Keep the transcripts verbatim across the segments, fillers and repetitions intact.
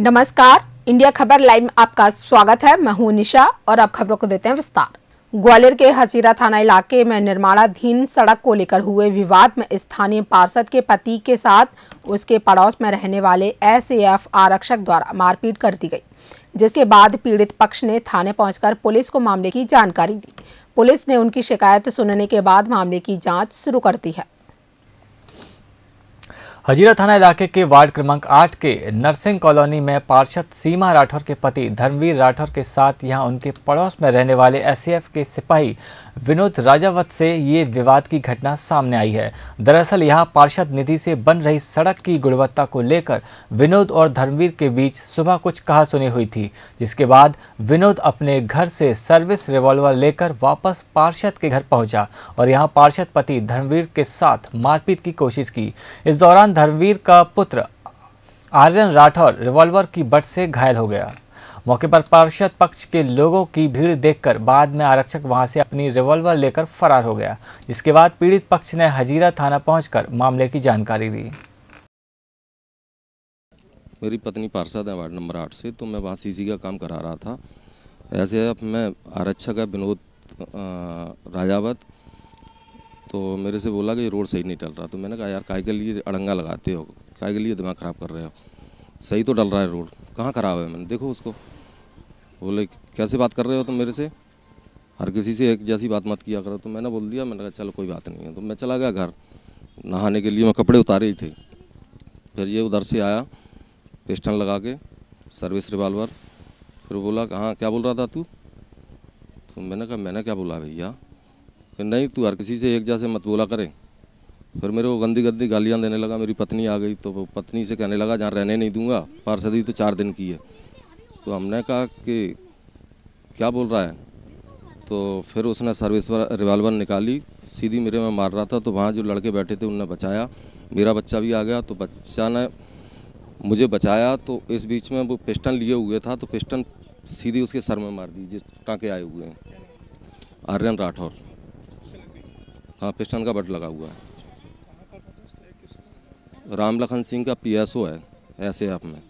नमस्कार, इंडिया खबर लाइव में आपका स्वागत है। मैं हूं निशा और अब खबरों को देते हैं विस्तार। ग्वालियर के हसीरा थाना इलाके में निर्माणाधीन सड़क को लेकर हुए विवाद में स्थानीय पार्षद के पति के साथ उसके पड़ोस में रहने वाले एस ए एफ आरक्षक द्वारा मारपीट कर दी गई, जिसके बाद पीड़ित पक्ष ने थाने पहुंचकर पुलिस को मामले की जानकारी दी। पुलिस ने उनकी शिकायत सुनने के बाद मामले की जाँच शुरू कर दी है। हजीरा थाना इलाके के वार्ड क्रमांक आठ के नरसिंह कॉलोनी में पार्षद सीमा राठौर के पति धर्मवीर राठौर के साथ यहां उनके पड़ोस में रहने वाले एस ए एफ के सिपाही विनोद राजावत से ये विवाद की घटना सामने आई है। दरअसल यहां पार्षद निधि से बन रही सड़क की गुणवत्ता को लेकर विनोद और धर्मवीर के बीच सुबह कुछ कहासुनी हुई थी, जिसके बाद विनोद अपने घर से सर्विस रिवॉल्वर लेकर वापस पार्षद के घर पहुंचा और यहां पार्षद पति धर्मवीर के साथ मारपीट की कोशिश की। इस दौरान धर्मवीर का पुत्र आर्यन राठौर रिवॉल्वर की बट से घायल हो गया। मौके पर पार्षद पक्ष के लोगों की भीड़ देखकर बाद में आरक्षक वहां से अपनी रिवॉल्वर लेकर फरार हो गया, जिसके बाद पीड़ित पक्ष ने हजीरा थाना पहुंचकर मामले की जानकारी दी। मेरी पत्नी पार्षद है वार्ड नंबर आठ से, तो मैं वहाँ सीसी का काम करा रहा था। ऐसे अब मैं आरक्षक है विनोद राजावत, तो मेरे से बोला कि रोड सही नहीं डल रहा। तो मैंने कहा यार काहे के लिए अड़ंगा लगाते हो, काहे के लिए दिमाग ख़राब कर रहे हो, सही तो डल रहा है रोड, कहाँ ख़राब है। मैंने देखो उसको, बोले कैसे बात कर रहे हो तुम मेरे से, हर किसी से एक जैसी बात मत किया करो। तो मैंने बोल दिया, मैंने कहा चलो कोई बात नहीं है। तो मैं चला गया घर नहाने के लिए, मैं कपड़े उतारे ही थे। फिर ये उधर से आया पिस्टल लगा के, सर्विस रिवॉल्वर। फिर बोला कहाँ क्या बोल रहा था तू। तो मैंने कहा मैंने क्या बोला भैया, फिर नहीं तू हर किसी से एक जैसे मत बोला करे। फिर मेरे को गंदी गंदी गालियाँ देने लगा। मेरी पत्नी आ गई तो पत्नी से कहने लगा जहाँ रहने नहीं दूंगा, पार्षदी तो चार दिन की है। तो हमने कहा कि क्या बोल रहा है। तो फिर उसने सर्विस रिवॉल्वर निकाली, सीधी मेरे में मार रहा था। तो वहाँ जो लड़के बैठे थे उनने बचाया, मेरा बच्चा भी आ गया तो बच्चा ने मुझे बचाया। तो इस बीच में वो पिस्टल लिए हुए था, तो पिस्टल सीधी उसके सर में मार दी, जिस टाँके आए हुए हैं। आर्यन राठौर, हाँ पिस्टल का बट लगा हुआ है। राम लखन सिंह का पी एस ओ है एस ए एफ में,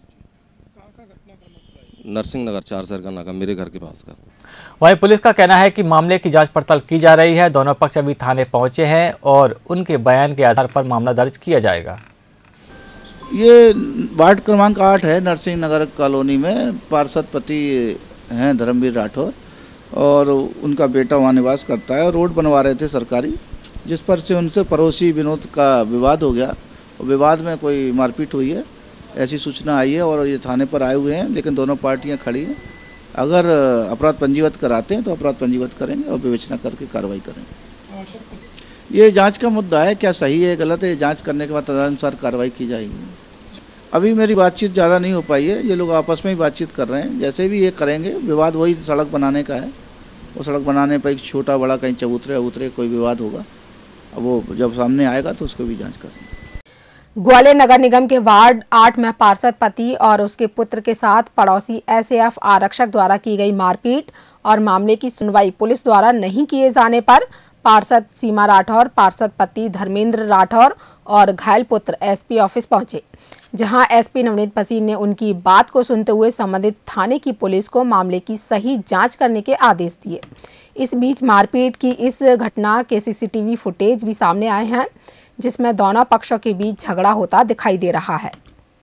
नरसिंह नगर चार सर का नाका, मेरे घर के पास का। वहीं पुलिस का कहना है कि मामले की जांच पड़ताल की जा रही है। दोनों पक्ष अभी थाने पहुंचे हैं और उनके बयान के आधार पर मामला दर्ज किया जाएगा। ये वार्ड क्रमांक आठ है नरसिंह नगर कॉलोनी में, पार्षद पति हैं धर्मवीर राठौर और उनका बेटा वहाँ निवास करता है। और रोड बनवा रहे थे सरकारी, जिस पर से उनसे पड़ोसी विनोद का विवाद हो गया। और विवाद में कोई मारपीट हुई है ऐसी सूचना आई है और ये थाने पर आए हुए हैं, लेकिन दोनों पार्टियां खड़ी हैं। अगर अपराध पंजीबद्ध कराते हैं तो अपराध पंजीबद्ध करेंगे और विवेचना करके कार्रवाई करेंगे। ये जांच का मुद्दा है, क्या सही है गलत है, ये जांच करने के बाद तदनुसार कार्रवाई की जाएगी। अभी मेरी बातचीत ज़्यादा नहीं हो पाई है, ये लोग आपस में ही बातचीत कर रहे हैं। जैसे भी ये करेंगे, विवाद वही सड़क बनाने का है, वो सड़क बनाने पर एक छोटा बड़ा कहीं चबूतरे उतरे कोई विवाद होगा, अब वो जब सामने आएगा तो उसको भी जांच करेंगे। ग्वालियर नगर निगम के वार्ड आठ में पार्षद पति और उसके पुत्र के साथ पड़ोसी एस ए एफ आरक्षक द्वारा की गई मारपीट और मामले की सुनवाई पुलिस द्वारा नहीं किए जाने पर पार्षद सीमा राठौर, पार्षद पति धर्मेंद्र राठौर और घायल पुत्र एस पी ऑफिस पहुंचे, जहां एस पी नवनीत भसीन ने उनकी बात को सुनते हुए संबंधित थाने की पुलिस को मामले की सही जांच करने के आदेश दिए। इस बीच मारपीट की इस घटना के C C T V footage भी सामने आए हैं, जिसमें दोनों पक्षों के बीच झगड़ा होता दिखाई दे रहा है।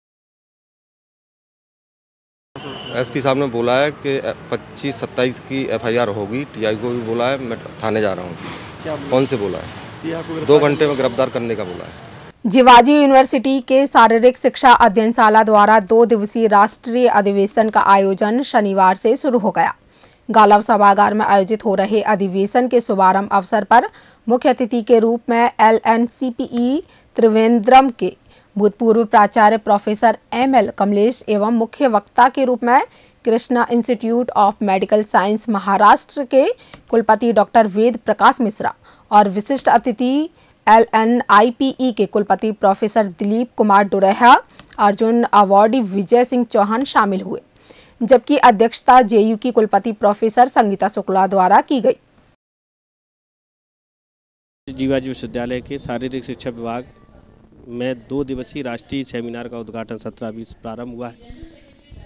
एस पी साहब ने बोला है कि पच्चीस सत्ताईस की एफ आई आर होगी, टी आई को भी बोला है, मैं थाने जा रहा हूँ। कौन से बोला है? दो घंटे में गिरफ्तार करने का बोला है। जिवाजी यूनिवर्सिटी के शारीरिक शिक्षा अध्ययनशाला द्वारा दो दिवसीय राष्ट्रीय अधिवेशन का आयोजन शनिवार से शुरू हो गया। गालव सभागार में आयोजित हो रहे अधिवेशन के शुभारंभ अवसर पर मुख्य अतिथि के रूप में L N C P E Trivandrum के भूतपूर्व प्राचार्य प्रोफेसर एम एल कमलेश एवं मुख्य वक्ता के रूप में Krishna institute of medical science Maharashtra के कुलपति डॉक्टर वेद प्रकाश मिश्रा और विशिष्ट अतिथि L N I P E के कुलपति प्रोफेसर दिलीप कुमार डुरेहा, अर्जुन अवार्डी विजय सिंह चौहान शामिल हुए, जबकि अध्यक्षता जे यू की कुलपति प्रोफेसर संगीता शुक्ला द्वारा की गई। जिवाजी विश्वविद्यालय के शारीरिक शिक्षा विभाग में दो दिवसीय राष्ट्रीय सेमिनार का उद्घाटन सत्रह बीस प्रारंभ हुआ है।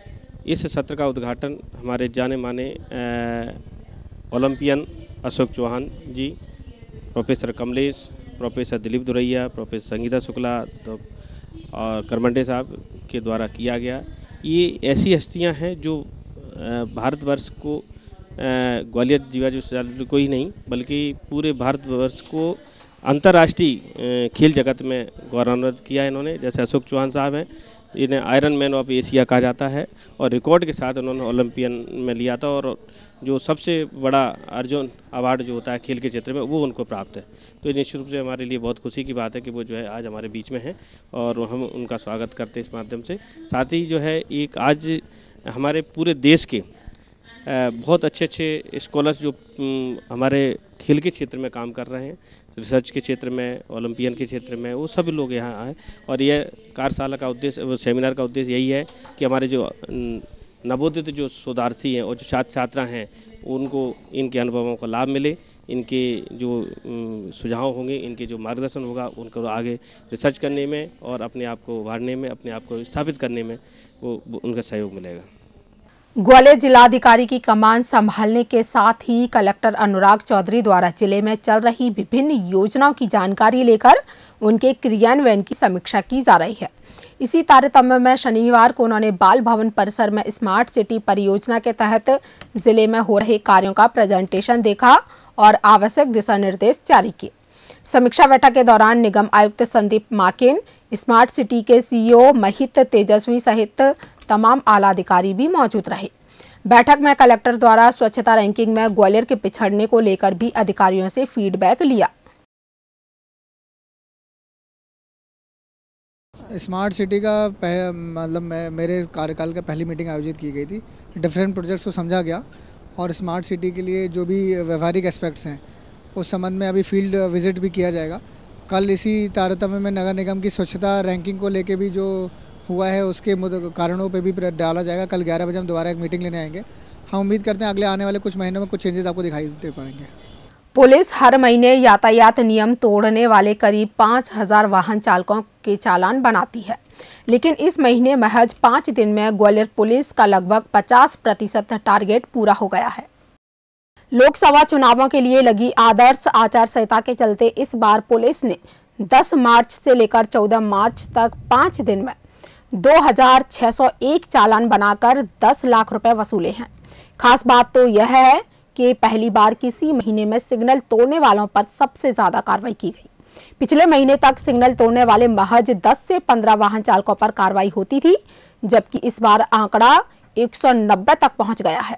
इस सत्र का उद्घाटन हमारे जाने माने Olympian Ashok Chauhan ji, professor Kamlesh, professor Dilip Duraiya, professor Sangeeta Shukla तो और करमंडे साहब के द्वारा किया गया। ये ऐसी हस्तियां हैं जो भारतवर्ष को, ग्वालियर जीवा विश्वविद्यालय को ही नहीं बल्कि पूरे भारतवर्ष को अंतर्राष्ट्रीय खेल जगत में गौरवान्वित किया है इन्होंने। जैसे अशोक चौहान साहब हैं, इन्हें आयरन मैन ऑफ एशिया कहा जाता है और रिकॉर्ड के साथ उन्होंने ओलंपियन में लिया था और जो सबसे बड़ा अर्जुन अवार्ड जो होता है खेल के क्षेत्र में वो उनको प्राप्त है। तो निश्चित रूप से हमारे लिए बहुत खुशी की बात है कि वो जो है आज हमारे बीच में हैं और हम उनका स्वागत करते हैं इस माध्यम से। साथ ही जो है एक आज हमारे पूरे देश के बहुत अच्छे अच्छे स्कॉलर्स जो हमारे खेल के क्षेत्र में काम कर रहे हैं, रिसर्च के क्षेत्र में, ओलंपियन के क्षेत्र में, वो सभी लोग यहाँ आए और यह कार्यशाला का उद्देश्य, सेमिनार का उद्देश्य यही है कि हमारे जो नवोदित जो शोधार्थी हैं और जो छात्र छात्रा हैं उनको इनके अनुभवों का लाभ मिले, इनके जो सुझाव होंगे, इनके जो मार्गदर्शन होगा उनको आगे रिसर्च करने में और अपने आप को उभारने में, अपने आप को स्थापित करने में वो उनका सहयोग मिलेगा। ग्वालियर जिलाधिकारी की कमान संभालने के साथ ही कलेक्टर अनुराग चौधरी द्वारा जिले में चल रही विभिन्न योजनाओं की जानकारी लेकर उनके क्रियान्वयन की समीक्षा की जा रही है। इसी तारतम्य में शनिवार को उन्होंने बाल भवन परिसर में स्मार्ट सिटी परियोजना के तहत जिले में हो रहे कार्यों का प्रेजेंटेशन देखा और आवश्यक दिशा निर्देश जारी किए। समीक्षा बैठक के दौरान निगम आयुक्त संदीप माकेन, स्मार्ट सिटी के सीईओ महित तेजस्वी सहित तमाम आला अधिकारी भी मौजूद रहे। बैठक में कलेक्टर द्वारा स्वच्छता रैंकिंग में ग्वालियर के पिछड़ने को लेकर भी अधिकारियों से फीडबैक लिया। स्मार्ट सिटी का मतलब मेरे कार्यकाल का पहली मीटिंग आयोजित की गई थी। डिफरेंट प्रोजेक्ट्स को समझा गया और स्मार्ट सिटी के लिए जो भी व्यवहारिक एस्पेक्ट्स हैं उस संबंध में अभी फील्ड विजिट भी किया जाएगा। कल इसी तारतम्य में नगर निगम की स्वच्छता रैंकिंग को लेके भी जो हुआ है उसके कारणों पे भी डाला जाएगा। कल ग्यारह बजे हम दोबारा एक मीटिंग लेने आएंगे। हम उम्मीद करते हैं अगले आने वाले कुछ महीनों में कुछ चेंजेस आपको दिखाई दे पड़ेंगे। पुलिस हर महीने यातायात नियम तोड़ने वाले करीब पाँच हजार वाहन चालकों के चालान बनाती है, लेकिन इस महीने महज पाँच दिन में ग्वालियर पुलिस का लगभग पचास प्रतिशत टारगेट पूरा हो गया है। लोकसभा चुनावों के लिए लगी आदर्श आचार संहिता के चलते इस बार पुलिस ने दस मार्च से लेकर चौदह मार्च तक पाँच दिन में दो हजार छह सौ एक चालान बनाकर दस लाख रुपए वसूले हैं। खास बात तो यह है कि पहली बार किसी महीने में सिग्नल तोड़ने वालों पर सबसे ज्यादा कार्रवाई की गई। पिछले महीने तक सिग्नल तोड़ने वाले महज दस से पंद्रह वाहन चालकों पर कार्रवाई होती थी, जबकि इस बार आंकड़ा एक सौ नब्बे तक पहुंच गया है।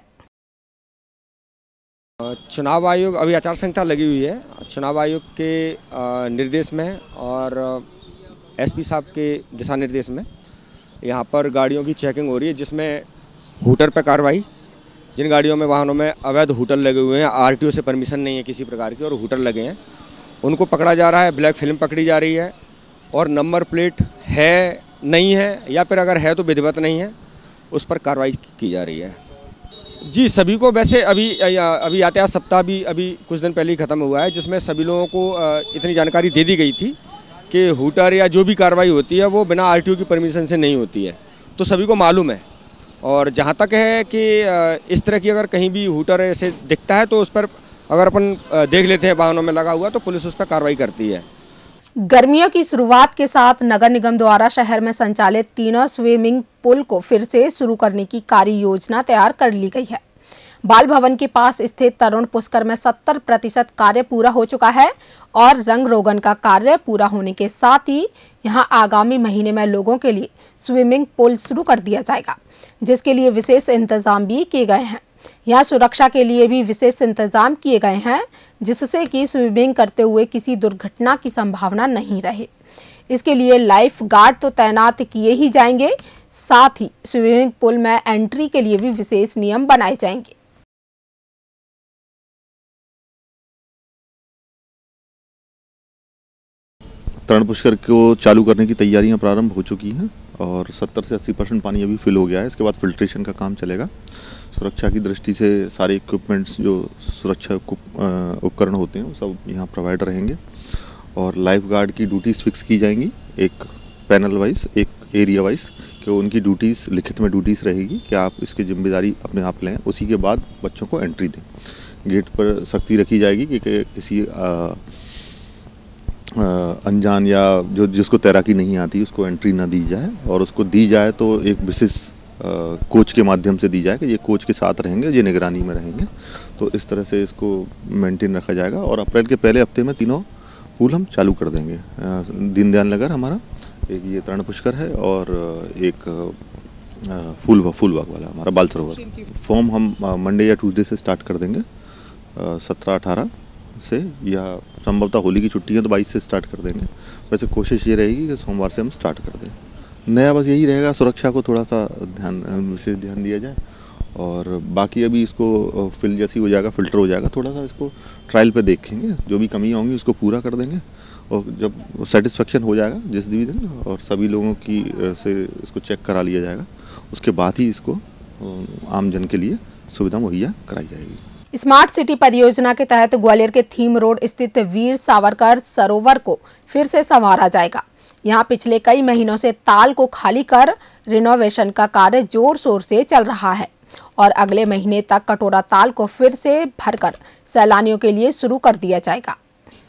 चुनाव आयोग अभी आचार संहिता लगी हुई है। चुनाव आयोग के निर्देश में और एसपी साहब के दिशा निर्देश में यहाँ पर गाड़ियों की चेकिंग हो रही है, जिसमें हूटर पर कार्रवाई, जिन गाड़ियों में वाहनों में अवैध हूटर लगे हुए हैं, आरटीओ से परमिशन नहीं है किसी प्रकार की और हूटर लगे हैं, उनको पकड़ा जा रहा है। ब्लैक फिल्म पकड़ी जा रही है और नंबर प्लेट है नहीं है या फिर अगर है तो विधिवत नहीं है, उस पर कार्रवाई की जा रही है। जी, सभी को वैसे अभी अभी यातायात सप्ताह भी अभी कुछ दिन पहले ही ख़त्म हुआ है, जिसमें सभी लोगों को इतनी जानकारी दे दी गई थी कि हूटर या जो भी कार्रवाई होती है वो बिना आरटीओ की परमिशन से नहीं होती है, तो सभी को मालूम है। और जहाँ तक है कि इस तरह की अगर कहीं भी हूटर ऐसे दिखता है तो उस पर अगर अपन देख लेते हैं वाहनों में लगा हुआ तो पुलिस उस पर कार्रवाई करती है। गर्मियों की शुरुआत के साथ नगर निगम द्वारा शहर में संचालित तीनों स्विमिंग पूल को फिर से शुरू करने की कार्य योजना तैयार कर ली गई है। बाल भवन के पास स्थित तरुण पुष्कर में सत्तर प्रतिशत कार्य पूरा हो चुका है और रंग रोगन का कार्य पूरा होने के साथ ही यहां आगामी महीने में लोगों के लिए स्विमिंग पूल शुरू कर दिया जाएगा, जिसके लिए विशेष इंतजाम भी किए गए हैं। यहाँ सुरक्षा के लिए भी विशेष इंतजाम किए गए हैं, जिससे कि स्विमिंग करते हुए किसी दुर्घटना की संभावना नहीं रहे। इसके लिए लाइफ गार्ड तो तैनात किए ही जाएंगे, साथ ही स्विमिंग पूल में एंट्री के लिए भी विशेष नियम बनाए जाएंगे। तरुण पुष्कर को चालू करने की तैयारियां प्रारंभ हो चुकी हैं और सत्तर से अस्सी परसेंट पानी अभी फिल हो गया है। इसके बाद फिल्ट्रेशन का काम चलेगा। सुरक्षा की दृष्टि से सारे इक्विपमेंट्स जो सुरक्षा उपकरण होते हैं वो सब यहाँ प्रोवाइड रहेंगे और लाइफ गार्ड की ड्यूटीज फिक्स की जाएंगी, एक पैनल वाइज, एक एरिया वाइज कि उनकी ड्यूटीज़ लिखित में ड्यूटीज़ रहेगी कि आप इसकी जिम्मेदारी अपने आप लें, उसी के बाद बच्चों को एंट्री दें। गेट पर सख्ती रखी जाएगी कि, कि किसी आ, आ, अनजान या जो जिसको तैराकी नहीं आती उसको एंट्री ना दी जाए, और उसको दी जाए तो एक विशेष कोच के माध्यम से दी जाए कि ये कोच के साथ रहेंगे, ये निगरानी में रहेंगे। तो इस तरह से इसको मेंटेन रखा जाएगा और अप्रैल के पहले हफ्ते में तीनों पूल हम चालू कर देंगे। दीनदयाल नगर हमारा एक ये तरण पुष्कर है और एक फूल फूलबाग वाला हमारा बाल सरोवर। फॉर्म हम मंडे या ट्यूसडे से स्टार्ट कर देंगे, सत्रह अठारह से, या संभवतः होली की छुट्टी है तो बाईस से स्टार्ट कर देंगे। वैसे कोशिश ये रहेगी कि सोमवार से हम स्टार्ट कर दें। नया बस यही रहेगा, सुरक्षा को थोड़ा सा ध्यान विशेष ध्यान दिया जाए, और बाकी अभी इसको फिल जैसी हो जाएगा, फिल्टर हो जाएगा, थोड़ा सा इसको ट्रायल पे देखेंगे, जो भी कमियाँ होंगी उसको पूरा कर देंगे, और जब सेटिस्फेक्शन हो जाएगा जिस भी दिन और सभी लोगों की से इसको चेक करा लिया जाएगा, उसके बाद ही इसको आम जन के लिए सुविधा मुहैया कराई जाएगी। स्मार्ट सिटी परियोजना के तहत ग्वालियर के थीम रोड स्थित वीर सावरकर सरोवर को फिर से संवारा जाएगा। यहाँ पिछले कई महीनों से ताल को खाली कर रिनोवेशन का कार्य जोर शोर से चल रहा है और अगले महीने तक कटोरा ताल को फिर से भरकर सैलानियों के लिए शुरू कर दिया जाएगा।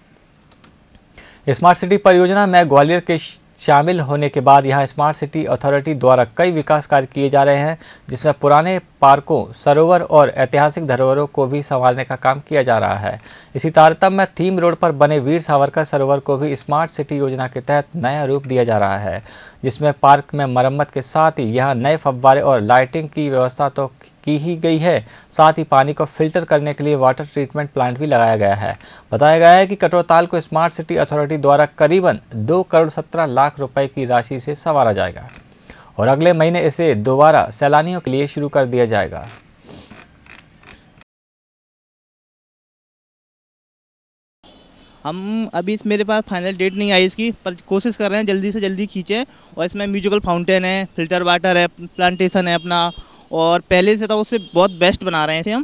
स्मार्ट सिटी परियोजना में ग्वालियर के शामिल होने के बाद यहां स्मार्ट सिटी अथॉरिटी द्वारा कई विकास कार्य किए जा रहे हैं, जिसमें पुराने पार्कों, सरोवर और ऐतिहासिक धरोहरों को भी संवारने का काम किया जा रहा है। इसी तारतम्य में थीम रोड पर बने वीर सावरकर सरोवर को भी स्मार्ट सिटी योजना के तहत नया रूप दिया जा रहा है, जिसमें पार्क में मरम्मत के साथ ही यहाँ नए फव्वारे और लाइटिंग की व्यवस्था तो की ही गई है, साथ ही पानी को फिल्टर करने के लिए वाटर ट्रीटमेंट प्लांट भी लगाया गया है। बताया गया है कि कटोरताल को स्मार्ट सिटी अथॉरिटी द्वारा करीबन दो करोड़ सत्रह लाख रुपए की राशि से संवारा जाएगा और अगले महीने इसे दोबारा सैलानियों के लिए शुरू कर दिया जाएगा। हम अभी इस मेरे पास फाइनल डेट नहीं आई इसकी, पर कोशिश कर रहे हैं जल्दी से जल्दी खींचें। और इसमें म्यूजिकल फाउंटेन है, फिल्टर वाटर है, प्लांटेशन है अपना, और पहले से तो उससे बहुत बेस्ट बना रहे हैं इसे हम।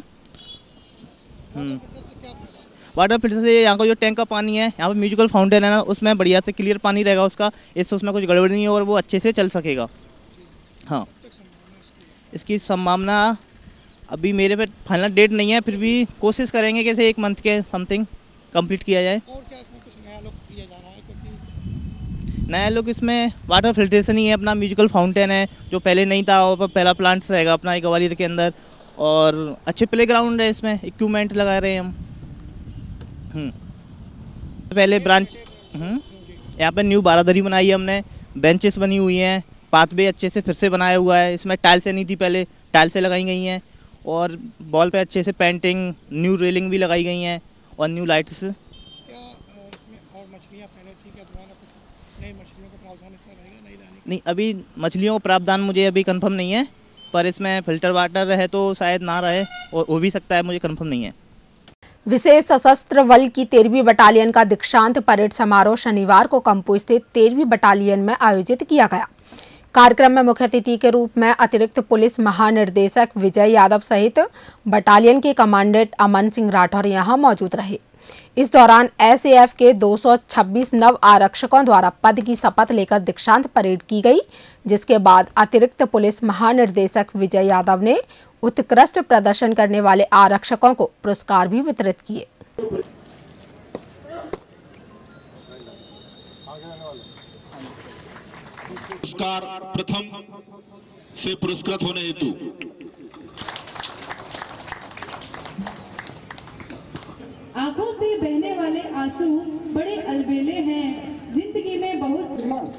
वाटर फिल्टर से यहाँ का जो टैंक का पानी है, यहाँ पर म्यूजिकल फाउंटेन है ना, उसमें बढ़िया से क्लियर पानी रहेगा उसका, इससे उसमें कुछ गड़बड़ नहीं है और वो अच्छे से चल सकेगा। हाँ, इसकी संभावना अभी मेरे पे फाइनल डेट नहीं है, फिर भी कोशिश करेंगे कि इसे एक मंथ के समथिंग कंप्लीट किया जाए। और क्या इसमें कुछ नया लुक दिया जा रहा है? क्योंकि नया लुक इसमें वाटर फिल्ट्रेशन ही है, अपना म्यूजिकल फाउंटेन है जो पहले नहीं था, और पहला प्लांट्स रहेगा अपना एक ग्वालियर के अंदर, और अच्छे प्ले ग्राउंड है, इसमें इक्विपमेंट लगा रहे हैं हम। पहले ब्रांच यहाँ पे न्यू बारादरी बनाई है हमने, बेंचेस बनी हुई हैं, पाथवे अच्छे से फिर से बनाया हुआ है, इसमें टाइल्सें नहीं थी पहले, टाइल्सें लगाई गई हैं, और बॉल पे अच्छे से पेंटिंग, न्यू रेलिंग भी लगाई गई हैं और न्यू लाइट्स। क्या इसमें और मछलियाँ पहले थी क्या, दोबारा कुछ नई मछलियों का प्रावधान इसमें रहेगा? नहीं रहेगा? नहीं, अभी मछलियों का प्रावधान मुझे अभी कंफर्म नहीं है, पर इसमें फिल्टर वाटर है तो शायद ना रहे, और हो भी सकता है, मुझे कंफर्म नहीं है। विशेष सशस्त्र बल की तेरहवीं बटालियन का दीक्षांत परेड समारोह शनिवार को कंपू स्थित तेरहवीं बटालियन में आयोजित किया गया। कार्यक्रम में मुख्य अतिथि के रूप में अतिरिक्त पुलिस महानिर्देशक विजय यादव सहित बटालियन के कमांडेंट अमन सिंह राठौर यहां मौजूद रहे। इस दौरान एसएएफ के दो सौ छब्बीस नव आरक्षकों द्वारा पद की शपथ लेकर दीक्षांत परेड की गई, जिसके बाद अतिरिक्त पुलिस महानिर्देशक विजय यादव ने उत्कृष्ट प्रदर्शन करने वाले आरक्षकों को पुरस्कार भी वितरित किए। पुरस्कार प्रथम से पुरस्कृत होने हेतु आंखों से बहने वाले आंसू बड़े अलबेले हैं, जिंदगी में बहुत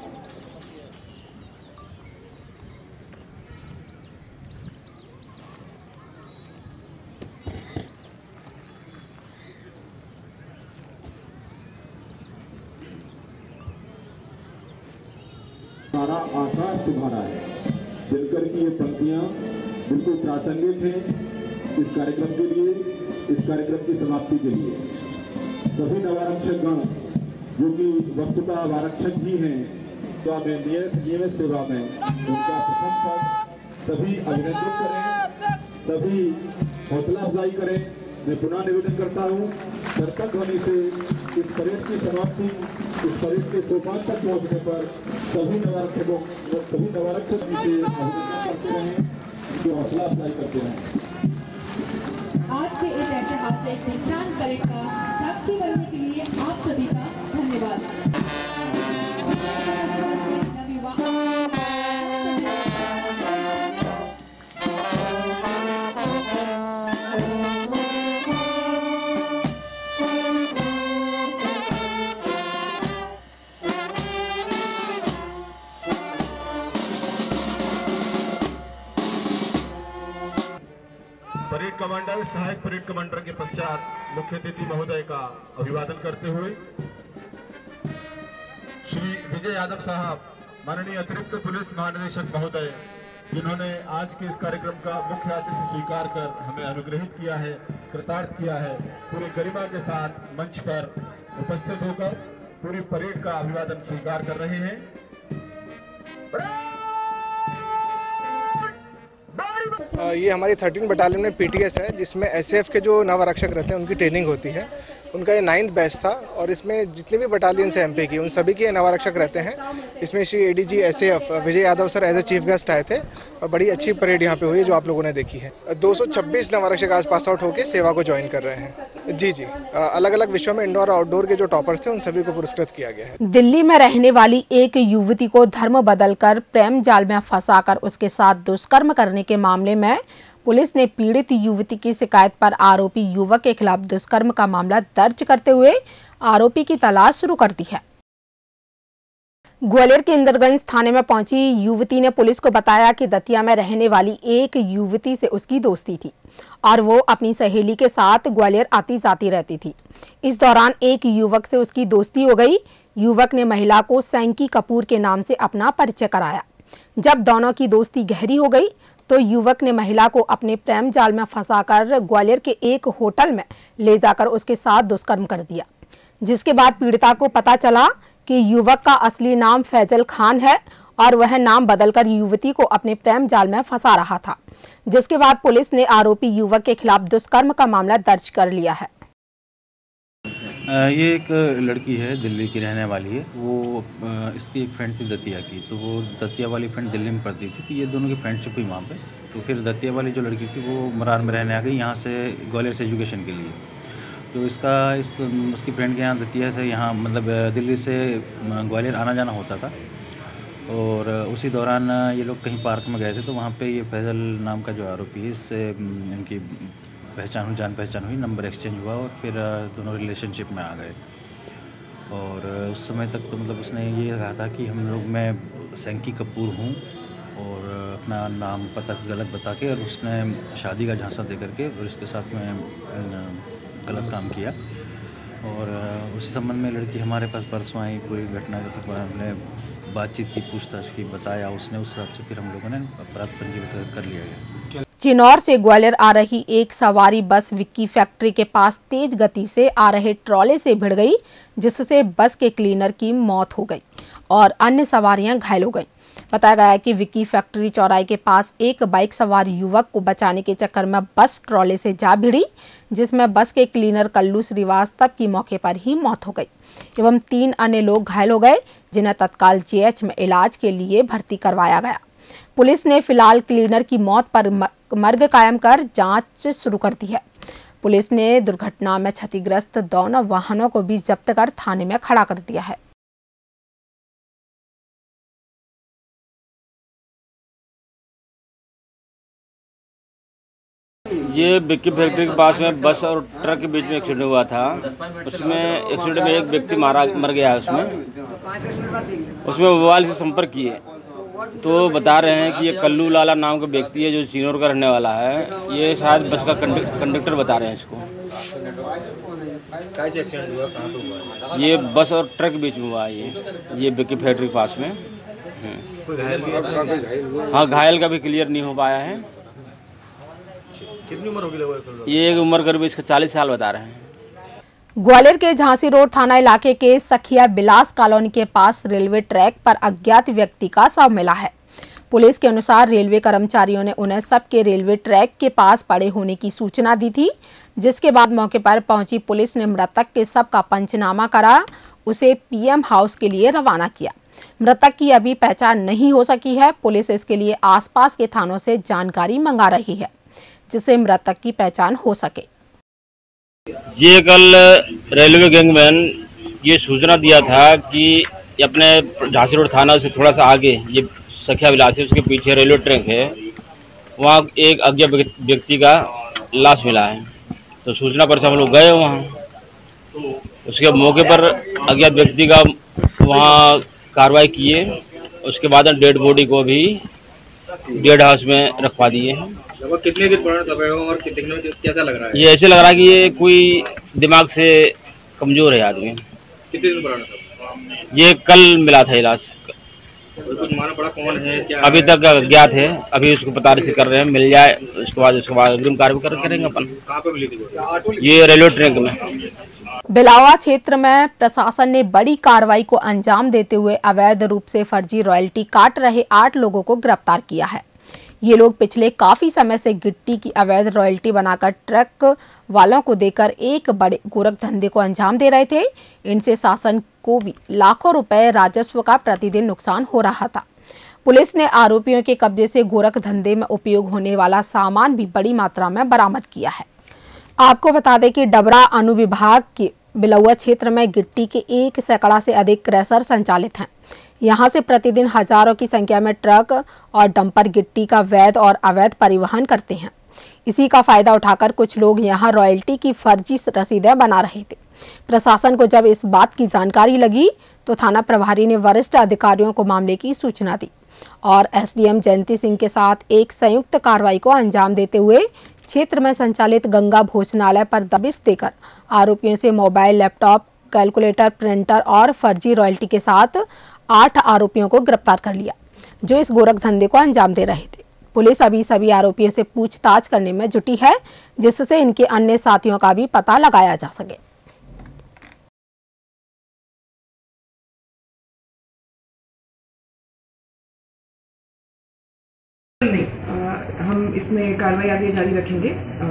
सारा आकाश तुम्हारा है। दिनकर की ये पंक्तियां बिल्कुल प्रासंगिक हैं इस कार्यक्रम के लिए, इस कार्यक्रम की समाप्ति के लिए। सभी नवारक्षक गण जो कि वस्तुतः आरक्षक ही हैं, सेवा में नियमित सेवा में, उनका प्रथम पद सभी अभिनंदन करें, सभी हौसला अफजाई करें। मैं पुनः निवेदन करता हूँ करतब ध्वनि से इस परेड की समाप्ति, इस परेड के सोपान तक पहुंचने पर सभी नवारक्षकों सभी नवारक्षक से अभिनंदन करते रहें, उनको हौसला अफजाई करते रहें। आज के इस ऐतिहासिक दीक्षांत परेड का साक्षी बनने के लिए आप सभी का धन्यवाद। परेड कमांडर सहायक परेड कमांडर के पश्चात मुख्य अतिथि महोदय का अभिवादन करते हुए श्री विजय यादव साहब, माननीय अतिरिक्त पुलिस महानिदेशक महोदय, जिन्होंने आज के इस कार्यक्रम का मुख्य अतिथि स्वीकार कर हमें अनुग्रहित किया है, कृतार्थ किया है, पूरी गरिमा के साथ मंच पर उपस्थित होकर पूरी परेड का अभिवादन स्वीकार कर रहे हैं। ये हमारी थर्टीन बटालियन में पीटीएस है, जिसमें एसएएफ के जो नवारक्षक रहते हैं उनकी ट्रेनिंग होती है। उनका ये नाइन्थ बैच था और इसमें जितने भी बटालियन से एमपी की उन सभी के नवारक्षक रहते हैं। इसमें Shri ADG SAF Vijay Yadav sir as a chief guest आए थे और बड़ी अच्छी परेड यहाँ पे हुई है जो आप लोगों ने देखी है। दो सौ छब्बीस नवारक्षक आज पास आउट होकर सेवा को ज्वाइन कर रहे हैं। जी जी अलग अलग विषयों में इंडोर और आउटडोर के जो टॉपर्स थे उन सभी को पुरस्कृत किया गया है। दिल्ली में रहने वाली एक युवती को धर्म बदलकर प्रेम जाल में फंसाकर उसके साथ दुष्कर्म करने के मामले में पुलिस ने पीड़ित युवती की शिकायत पर आरोपी युवक के खिलाफ दुष्कर्म का मामला दर्ज करते हुए आरोपी की तलाश शुरू कर दी है। ग्वालियर के इंदरगंज थाने में पहुंची युवती ने पुलिस को बताया कि दतिया में रहने वाली एक युवती से उसकी दोस्ती थी और वो अपनी सहेली के साथ ग्वालियर आती जाती रहती थी। इस दौरान एक युवक से उसकी दोस्ती हो गई। युवक ने महिला को सैंकी कपूर के नाम से अपना परिचय कराया। जब दोनों की दोस्ती गहरी हो गई तो युवक ने महिला को अपने प्रेम जाल में फंसाकर ग्वालियर के एक होटल में ले जाकर उसके साथ दुष्कर्म कर दिया, जिसके बाद पीड़िता को पता चला कि युवक का असली नाम फैजल खान है और वह नाम बदलकर युवती को अपने प्रेम जाल में फंसा रहा था, जिसके बाद पुलिस ने आरोपी युवक के खिलाफ दुष्कर्म का मामला दर्ज कर लिया है। ये एक लड़की है, दिल्ली की रहने वाली है। वो इसकी एक फ्रेंड थी दतिया की, तो वो दतिया वाली फ्रेंड दिल्ली में पढ़ती थी, तो ये दोनों की फ्रेंडशिप हुई वहाँ पे। तो फिर दतिया वाली जो लड़की थी वो मरार में रहने आ गई यहाँ से ग्वालियर से एजुकेशन के लिए। तो इसका इस उसकी फ्रेंड के यहाँ दतिया से यहाँ मतलब दिल्ली से ग्वालियर आना जाना होता था और उसी दौरान ये लोग कहीं पार्क में गए थे, तो वहाँ पर ये फैजल नाम का जो आरोपी है इससे इनकी पहचान हुई, जान पहचान हुई, नंबर एक्सचेंज हुआ और फिर दोनों रिलेशनशिप में आ गए। और उस समय तक तो मतलब उसने ये कहा था कि हम लोग मैं सैंकी कपूर हूँ और अपना नाम पता गलत बता के और उसने शादी का झांसा दे करके और इसके साथ में गलत काम किया। और उसी संबंध में लड़की हमारे पास परसों आई, पूरी घटना के बारे में बातचीत की, पूछताछ की, बताया उसने। उस हिसाब से फिर हम लोगों ने अपराध पंजीकृत कर लिया गया। चिनौर से ग्वालियर आ रही एक सवारी बस विक्की फैक्ट्री के पास तेज गति से आ रहे ट्रॉले से भिड़ गई, जिससे बस के क्लीनर की मौत हो गई और अन्य सवारियां घायल हो गईं। बताया गया है कि विक्की फैक्ट्री चौराहे के पास एक बाइक सवार युवक को बचाने के चक्कर में बस ट्रॉले से जा भिड़ी, जिसमें बस के क्लीनर कल्लू श्रीवास्तव की मौके पर ही मौत हो गई एवं तीन अन्य लोग घायल हो गए, जिन्हें तत्काल जीएच में इलाज के लिए भर्ती करवाया गया। पुलिस ने फिलहाल क्लीनर की मौत पर मर्ग कायम कर जांच शुरू कर दी है। पुलिस ने दुर्घटना में क्षतिग्रस्त दोनों वाहनों को भी जब्त कर थाने में खड़ा कर दिया है। ये विक्की फैक्ट्री के पास में बस और ट्रक के बीच में एक्सीडेंट हुआ था। उसमें एक्सीडेंट में एक व्यक्ति मारा मर गया है। उसमें उसमें मोबाइल से संपर्क किए तो बता रहे हैं कि ये कल्लू लाला नाम का व्यक्ति है जो चिनौर का रहने वाला है। ये शायद बस का कंडक्टर बता रहे हैं इसको। कैसे एक्सीडेंट हुआ, कहाँ पे हुआ? ये बस और ट्रक के बीच में हुआ है। ये ये विक्की फैक्ट्री के पास में। कोई घायल हुआ? हाँ, घायल का भी क्लियर नहीं हो पाया है। कितनी उम्र होगी लगभग? ये एक उम्र करीब इसका चालीस साल बता रहे हैं। ग्वालियर के झांसी रोड थाना इलाके के सखिया बिलास कॉलोनी के पास रेलवे ट्रैक पर अज्ञात व्यक्ति का शव मिला है। पुलिस के अनुसार रेलवे कर्मचारियों ने उन्हें सबके रेलवे ट्रैक के पास पड़े होने की सूचना दी थी, जिसके बाद मौके पर पहुंची पुलिस ने मृतक के शव का पंचनामा करा, उसे पीएम हाउस के लिए रवाना किया। मृतक की अभी पहचान नहीं हो सकी है। पुलिस इसके लिए आसपास के थानों से जानकारी मंगा रही है, जिससे मृतक की पहचान हो सके। ये कल रेलवे गैंगमैन ये सूचना दिया था कि अपने झांसी रोड थाना से थोड़ा सा आगे ये सखिया विलास है, उसके पीछे रेलवे ट्रैक है, वहाँ एक अज्ञात व्यक्ति का लाश मिला है। तो सूचना पर से हम लोग गए वहाँ, उसके मौके पर अज्ञात व्यक्ति का वहाँ कार्रवाई किए। उसके बाद डेड बॉडी को भी डेड हाउस में रखवा दिए हैं। कितने दिन पुराना दबाया और कितने में कैसा लग रहा है? ये ऐसे लग रहा है कि ये कोई दिमाग से कमजोर है आदमी। कितने दिन पुराना था? ये कल मिला था इलाज। कुछ मालूम पड़ा कौन है क्या अभी तक ज्ञात है, अभी उसको पता नहीं कर रहे हैं, मिल जाए उसके बाद उसके बाद अग्रिम कार्य करेंगे अपन। कहाँ पे मिली थी? ये रेलवे ट्रैक में। बिलावा क्षेत्र में प्रशासन ने बड़ी कार्रवाई को अंजाम देते हुए अवैध रूप से फर्जी रॉयल्टी काट रहे आठ लोगों को गिरफ्तार किया है। ये लोग पिछले काफी समय से गिट्टी की अवैध रॉयल्टी बनाकर ट्रक वालों को देकर एक बड़े गोरख धंधे को अंजाम दे रहे थे। इनसे शासन को भी लाखों रुपए राजस्व का प्रतिदिन नुकसान हो रहा था। पुलिस ने आरोपियों के कब्जे से गोरख धंधे में उपयोग होने वाला सामान भी बड़ी मात्रा में बरामद किया है। आपको बता दें कि डबरा अनुविभाग के बिलौआ क्षेत्र में गिट्टी के एक सैकड़ा से अधिक क्रैशर संचालित हैं। यहां से प्रतिदिन हजारों की संख्या में ट्रक और डंपर गिट्टी का वैध और अवैध परिवहन करते हैं। इसी का फायदा उठाकर कुछ लोग यहां रॉयल्टी की फर्जी रसीदें बना रहे थे। प्रशासन को जब इस बात की जानकारी लगी तो थाना प्रभारी ने वरिष्ठ अधिकारियों को मामले की सूचना दी और एसडीएम जयंती सिंह के साथ एक संयुक्त कार्रवाई को अंजाम देते हुए क्षेत्र में संचालित गंगा भोजनालय पर दबिश देकर आरोपियों से मोबाइल, लैपटॉप, कैलकुलेटर, प्रिंटर और फर्जी रॉयल्टी के साथ आठ आरोपियों को गिरफ्तार कर लिया, जो इस गोरख धंधे को अंजाम दे रहे थे। पुलिस अभी सभी आरोपियों से पूछताछ करने में जुटी है, जिससे इनके अन्य साथियों का भी पता लगाया जा सके। हम इसमें कार्रवाई आगे जारी रखेंगे,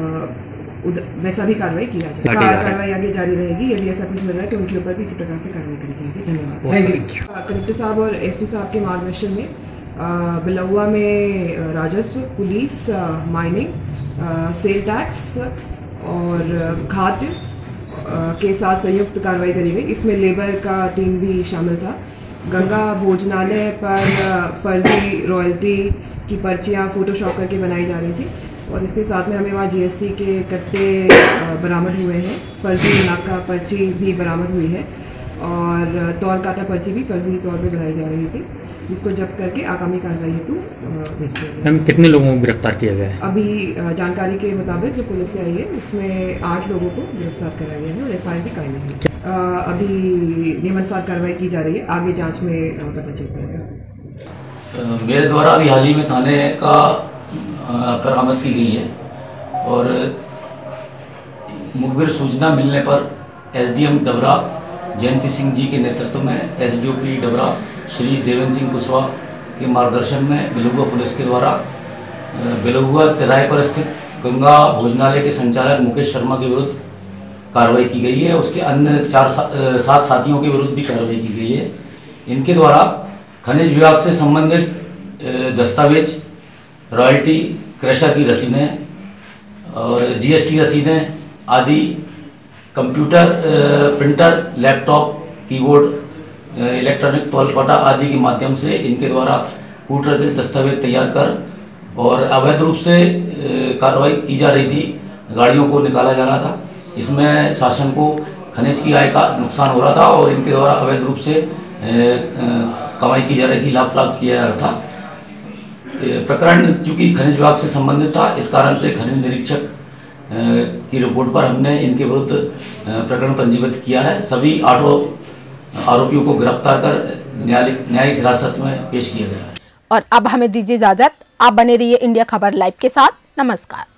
वैसा भी कार्रवाई किया जाएगा। कार्रवाई आगे जारी रहेगी। यदि ऐसा कुछ मिल रहा है तो उनके ऊपर भी इसी प्रकार से कार्रवाई करी जाएगी। धन्यवाद। कलेक्टर साहब और एसपी साहब के मार्गदर्शन में बिलौआ में राजस्व, पुलिस, माइनिंग, सेल टैक्स और खाद्य के साथ संयुक्त कार्रवाई करी गई। इसमें लेबर का टीम भी शामिल था। गंगा भोजनालय पर फर्जी रॉयल्टी की पर्चियाँ फोटोशॉप करके बनाई जा रही थी और इसके साथ में हमें वहाँ जीएसटी के कट्टे बरामद हुए हैं। फर्जी नाका पर्ची भी बरामद हुई है और तौल काटा पर्ची भी फर्जी तौर पे बनाई जा रही थी, जिसको जब्त करके आगामी कार्रवाई हेतु भेज दिया गया। मैम, कितने लोगों को गिरफ्तार किया गया है? अभी जानकारी के मुताबिक जो पुलिस से आई है उसमें आठ लोगों को गिरफ्तार कराया गया है और एफ आई आर भी कायम है। अभी नियमानुसार कार्रवाई की जा रही है, आगे जाँच में पता चल पाएगा। मेरे द्वारा अभी हाल ही में थाने का बरामद की गई है और मुखबिर सूचना मिलने पर एसडीएम डबरा जयंती सिंह जी के नेतृत्व में एसडीओपी डबरा श्री देवेंद्र सिंह कुशवाहा के मार्गदर्शन में बिलौआ पुलिस के द्वारा बिलौआ तिराहे पर स्थित गंगा भोजनालय के संचालक मुकेश शर्मा के विरुद्ध कार्रवाई की गई है। उसके अन्य चार सा, सात साथियों के विरुद्ध भी कार्रवाई की गई है। इनके द्वारा खनिज विभाग से संबंधित दस्तावेज, रॉयल्टी, क्रैशर की रसीदें और जीएसटी रसीदें आदि, computer, printer, laptop, keyboard, electronic तौलपाटा आदि के माध्यम से इनके द्वारा कूटरचित दस्तावेज तैयार कर और अवैध रूप से कार्रवाई की जा रही थी। गाड़ियों को निकाला जा रहा था। इसमें शासन को खनिज की आय का नुकसान हो रहा था और इनके द्वारा अवैध रूप से कमाई की जा रही थी, लाभ प्राप्त किया जा रहा था। प्रकरण चूंकि खनिज विभाग से संबंधित था, इस कारण से खनिज निरीक्षक की रिपोर्ट पर हमने इनके विरुद्ध प्रकरण पंजीबद्ध किया है। सभी आठों आरोपियों को गिरफ्तार कर न्यायिक न्यायिक हिरासत में पेश किया गया है। और अब हमें दीजिए इजाजत। आप बने रहिए इंडिया खबर लाइव के साथ। नमस्कार।